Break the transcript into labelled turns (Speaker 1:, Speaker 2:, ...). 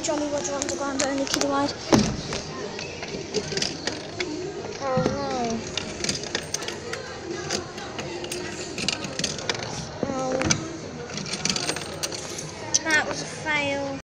Speaker 1: Jolly Roger Underground only, kiddie wide. Oh no. Oh. That was a fail.